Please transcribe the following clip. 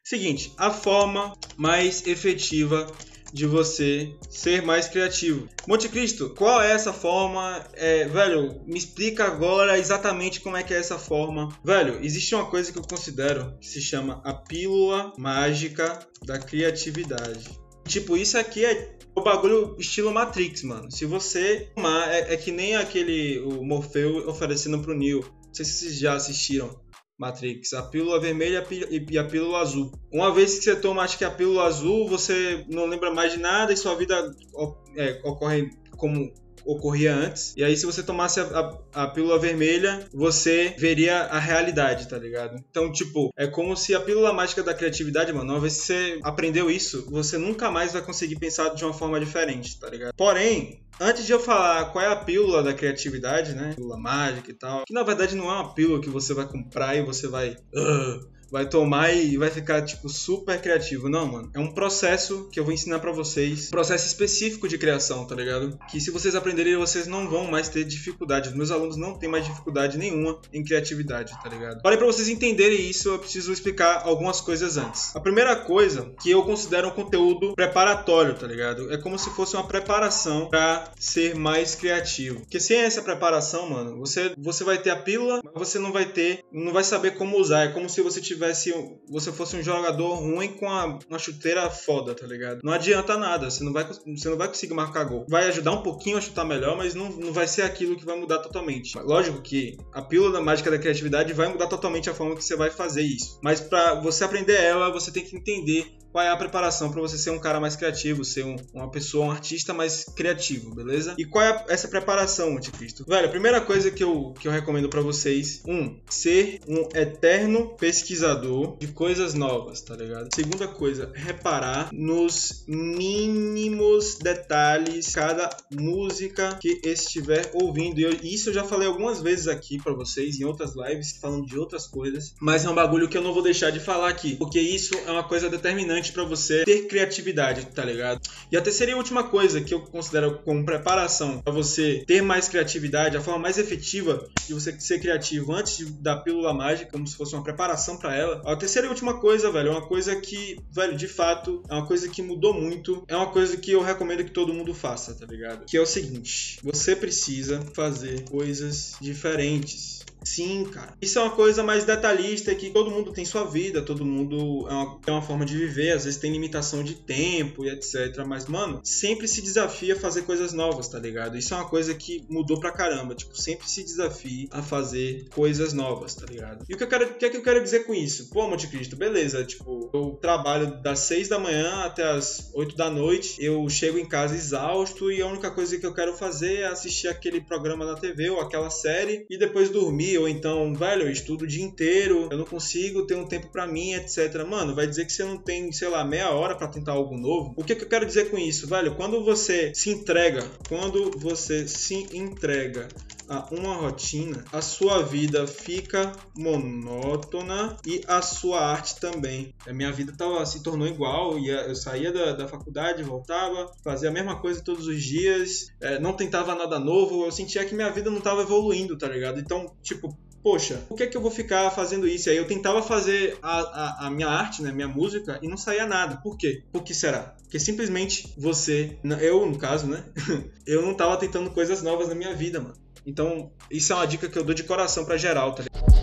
Seguinte, a forma mais efetiva de você ser mais criativo. Monte Cristo, qual é essa forma? Velho, me explica agora exatamente como é que é essa forma. Velho, existe uma coisa que eu considero que se chama a pílula mágica da criatividade. Tipo, isso aqui é o bagulho estilo Matrix, mano. Se você tomar, é que nem o Morfeu oferecendo pro Neo. Não sei se vocês já assistiram Matrix, a pílula vermelha e a pílula azul. Uma vez que você toma, acho que a pílula azul, você não lembra mais de nada e sua vida ocorre como ocorria antes. E aí, se você tomasse a pílula vermelha, você veria a realidade, tá ligado? Então, tipo, é como se a pílula mágica da criatividade, mano, uma vez que você aprendeu isso, você nunca mais vai conseguir pensar de uma forma diferente, tá ligado? Porém, antes de eu falar qual é a pílula da criatividade, né? Pílula mágica e tal, que na verdade não é uma pílula que você vai comprar e você vai tomar e vai ficar, tipo, super criativo. Não, mano. É um processo que eu vou ensinar pra vocês. Um processo específico de criação, tá ligado? Que se vocês aprenderem, vocês não vão mais ter dificuldade. Os meus alunos não têm mais dificuldade nenhuma em criatividade, tá ligado? Porém, pra vocês entenderem isso, eu preciso explicar algumas coisas antes. A primeira coisa que eu considero um conteúdo preparatório, tá ligado? É como se fosse uma preparação pra ser mais criativo. Porque sem essa preparação, mano, você vai ter a pílula, mas você não vai saber como usar. É como se você fosse um jogador ruim com uma chuteira foda, tá ligado? Não adianta nada, você não vai conseguir marcar gol. Vai ajudar um pouquinho a chutar melhor, mas não vai ser aquilo que vai mudar totalmente. Lógico que a pílula da mágica da criatividade vai mudar totalmente a forma que você vai fazer isso. Mas pra você aprender ela, você tem que entender qual é a preparação para você ser um cara mais criativo, ser uma pessoa, um artista mais criativo, beleza? E qual é essa preparação, Anticristo? Velho, a primeira coisa que eu recomendo para vocês, ser um eterno pesquisador de coisas novas, tá ligado? Segunda coisa, reparar nos mínimos detalhes cada música que estiver ouvindo. E isso eu já falei algumas vezes aqui para vocês em outras lives, falando de outras coisas, mas é um bagulho que eu não vou deixar de falar aqui, porque isso é uma coisa determinante pra você ter criatividade, tá ligado? E a terceira e última coisa que eu considero como preparação pra você ter mais criatividade, a forma mais efetiva de você ser criativo antes da pílula mágica, como se fosse uma preparação pra ela. A terceira e última coisa, velho, é uma coisa que, velho, de fato, é uma coisa que mudou muito, é uma coisa que eu recomendo que todo mundo faça, tá ligado? Que é o seguinte, você precisa fazer coisas diferentes. Sim, cara. Isso é uma coisa mais detalhista, que todo mundo tem sua vida, todo mundo é uma forma de viver, às vezes tem limitação de tempo e etc. Mas, mano, sempre se desafia a fazer coisas novas, tá ligado? Isso é uma coisa que mudou pra caramba. Tipo, sempre se desafie a fazer coisas novas, tá ligado? E o que é que eu quero dizer com isso? Pô, Monte Cristo, beleza. Tipo, eu trabalho das 6 da manhã até as 8 da noite. Eu chego em casa exausto e a única coisa que eu quero fazer é assistir aquele programa na TV ou aquela série e depois dormir. Ou então, velho, eu estudo o dia inteiro, eu não consigo ter um tempo pra mim, etc. Mano, vai dizer que você não tem, sei lá, meia hora pra tentar algo novo? O que eu quero dizer com isso, velho? Quando você se entrega a uma rotina, a sua vida fica monótona e a sua arte também. A minha vida se tornou igual, eu saía da faculdade, voltava, fazia a mesma coisa todos os dias, não tentava nada novo, eu sentia que minha vida não tava evoluindo, tá ligado? Então, tipo, poxa, por que eu vou ficar fazendo isso? Aí eu tentava fazer a minha arte, né, minha música, e não saía nada. Por quê? Por que será? Porque simplesmente eu, no caso, né, eu não tava tentando coisas novas na minha vida, mano. Então, isso é uma dica que eu dou de coração pra geral, tá ligado?